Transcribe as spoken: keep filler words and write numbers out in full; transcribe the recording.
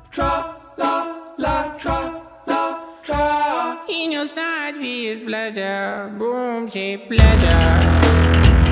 tra, la, la, tra, la, tra. In your sight, is pleasure, boom, shape pleasure.